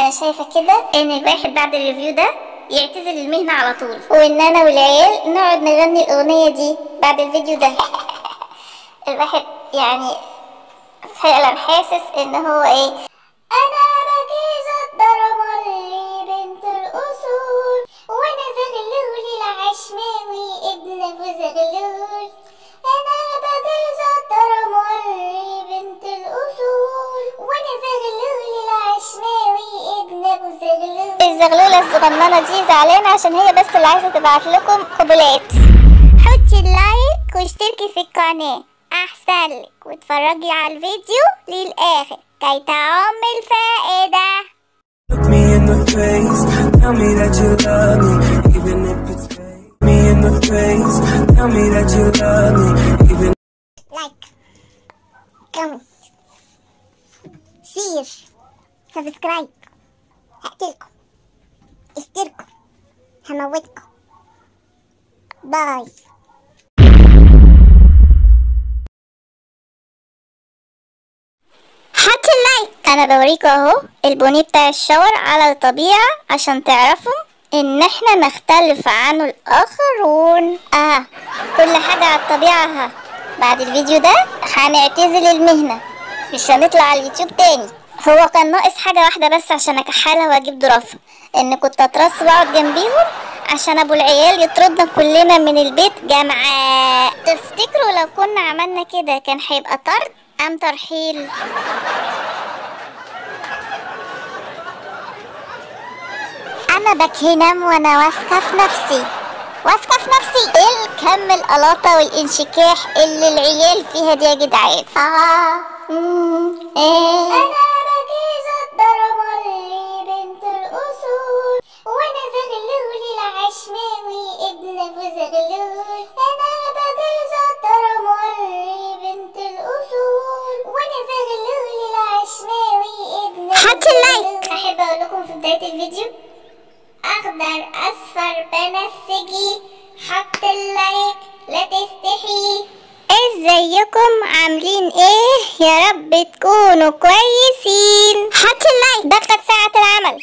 انا شايفه كده ان الواحد بعد الريفيو ده يعتزل المهنه على طول، وان انا والعيال نقعد نغني الاغنيه دي بعد الفيديو ده. الواحد يعني فعلا حاسس ان هو ايه، انا بكيزة الدرمالي بنت الاصول، وانا زغلول العشماوي ابن ابو زغلول. انا بكيزة الدرمالي بنت الاصول، وانا زغلول العشماوي ابن ابو زغلول. الزغلولة الصغننة دي زعلانة عشان هي بس اللي عايزة تبعت لكم قبلات. حطي اللايك واشتركي في القناة احسن لك، واتفرجي على الفيديو للاخر كي تعم الفائدة. Look me in the face, tell me that you love me, even if it's fake. Me in the face, tell me that you love me, even. Like, comment, share, subscribe. هقتلكم، اشتركوا، هموتكم. باي. حطي اللايك. انا بوريكم اهو البونيه بتاع الشاور على الطبيعة عشان تعرفوا ان احنا نختلف عنه الاخرون. كل حاجة على الطبيعة. بعد الفيديو ده هنعتزل المهنة، مش هنطلع على اليوتيوب تاني. هو كان ناقص حاجة واحدة بس عشان اكحلها واجيب ظرافة، ان كنت اترص واقعد جنبيهم عشان ابو العيال يطردنا كلنا من البيت جمعاء. تفتكروا لو كنا عملنا كده كان هيبقى طرد ام ترحيل؟ انا بكهنم وانا واثقه في نفسي، واثقه في نفسي. ايه الكم القلاطه والانشكاح اللي العيال فيها دي يا جدعان؟ انا بكيزة الدرمالي بنت الاصول، وانا زغلول العشماوي ابن ابو زغلول. انا بكيزة الدرمالي بنت الاصول، وانا زغلول العشماوي ابن ابو زغلول. حطي اللايك. احب اقول لكم في بداية الفيديو اخضر اصفر بنفسجي، حط اللايك لا تستحي. ازيكم عاملين ايه؟ يا رب تكونوا كويسين. حط اللايك. ضغطك ساعة العمل.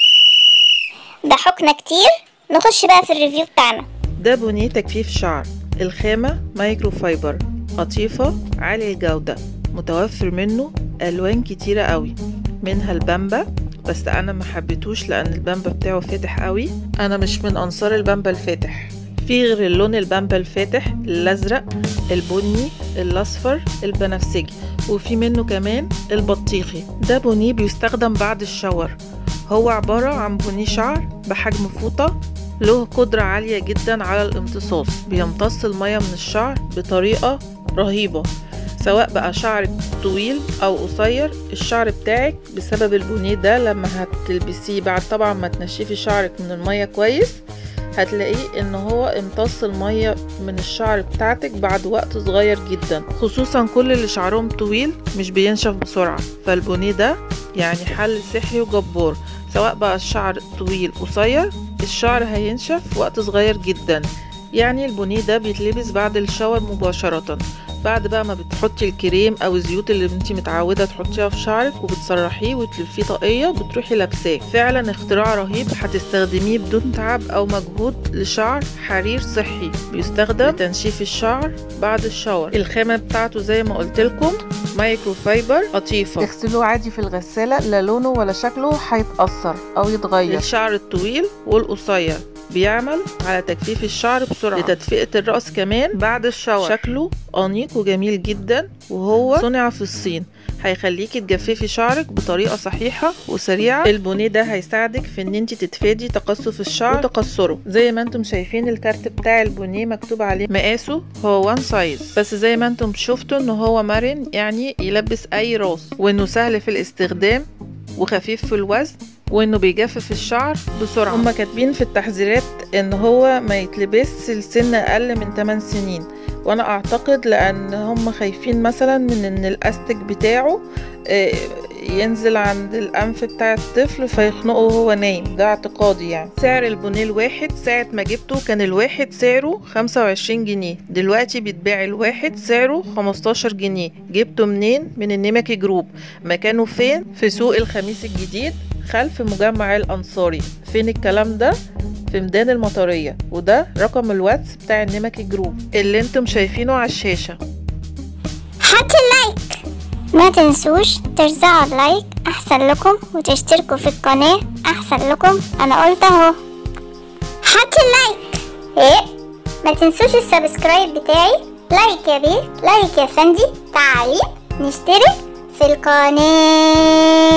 ضحكنا كتير. نخش بقى في الريفيو بتاعنا. ده بونيه تجفيف شعر، الخامة مايكرو فايبر، قطيفة عالي الجودة، متوفر منه الوان كتيرة قوي، منها البامبا، بس انا ما حبيتوش لان البامبا بتاعه فاتح قوي. انا مش من انصار البامبا الفاتح. في غير اللون البامبا الفاتح، الازرق، البني، الاصفر، البنفسجي، وفي منه كمان البطيخي. ده بونيه بيستخدم بعد الشاور. هو عبارة عن بونيه شعر بحجم فوطة، له قدرة عالية جدا على الامتصاص، بيمتص المية من الشعر بطريقة رهيبة، سواء بقى شعرك طويل او قصير. الشعر بتاعك بسبب البونيه ده لما هتلبسيه بعد طبعا ما تنشفي شعرك من المية كويس، هتلاقيه ان هو امتص المية من الشعر بتاعتك بعد وقت صغير جدا، خصوصا كل اللي شعرهم طويل مش بينشف بسرعة. فالبونيه ده يعني حل سحري وجبار، سواء بقى الشعر طويل قصير الشعر هينشف وقت صغير جدا. يعني البونيه ده بيتلبس بعد الشاور مباشرة، بعد بقى ما بتحطي الكريم او الزيوت اللي انتي متعوده تحطيها في شعرك وبتسرحيه وتلفيه طاقيه بتروحي لابساه. فعلا اختراع رهيب، هتستخدميه بدون تعب او مجهود لشعر حرير صحي، بيستخدم لتنشيف الشعر بعد الشاور. الخامه بتاعته زي ما قلت لكم مايكرو فايبر، قطيفه، تغسلوه عادي في الغساله، لا لونه ولا شكله هيتاثر او يتغير. الشعر الطويل والقصير، بيعمل على تجفيف الشعر بسرعة، لتدفئة الرأس كمان بعد الشاور. شكله أنيق وجميل جدا، وهو صنع في الصين، هيخليكي تجففي شعرك بطريقة صحيحة وسريعة. البونيه ده هيساعدك في ان انت تتفادي تقصف الشعر وتقصره. زي ما انتم شايفين الكارت بتاع البونيه مكتوب عليه مقاسه هو 1 سايز، بس زي ما انتم شفتوا ان هو مرن، يعني يلبس اي راس، وانه سهل في الاستخدام وخفيف في الوزن، وانه بيجفف الشعر بسرعة. هما كاتبين في التحذيرات ان هو ما يتلبس لسن اقل من 8 سنين، وانا اعتقد لان هم خايفين مثلا من ان الاستك بتاعه ينزل عند الانف بتاع الطفل فيخنقه وهو نايم. ده اعتقادي يعني. سعر البونيه الواحد ساعة ما جبته كان الواحد سعره 25 جنيه، دلوقتي بيتباع الواحد سعره 15 جنيه. جبته منين؟ من النمكي جروب. مكانه فين؟ في سوق الخميس الجديد، خلف مجمع الأنصاري. فين الكلام ده؟ في ميدان المطرية. وده رقم الواتس بتاع النمكي جروب اللي انتم شايفينه على الشاشة. حطوا اللايك، ما تنسوش ترزعوا اللايك احسن لكم، وتشتركوا في القناة احسن لكم. انا قلت اهو حطوا اللايك. ايه، ما تنسوش السبسكرايب بتاعي. لايك يا بيه، لايك يا فندي، تعالي نشترك في القناة.